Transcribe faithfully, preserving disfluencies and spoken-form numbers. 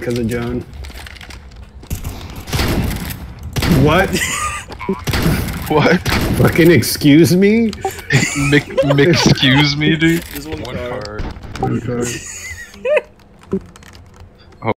because of Joan. What? What? Fucking excuse me? Mick, Mick, excuse me, dude. There's one, One card. card. One card.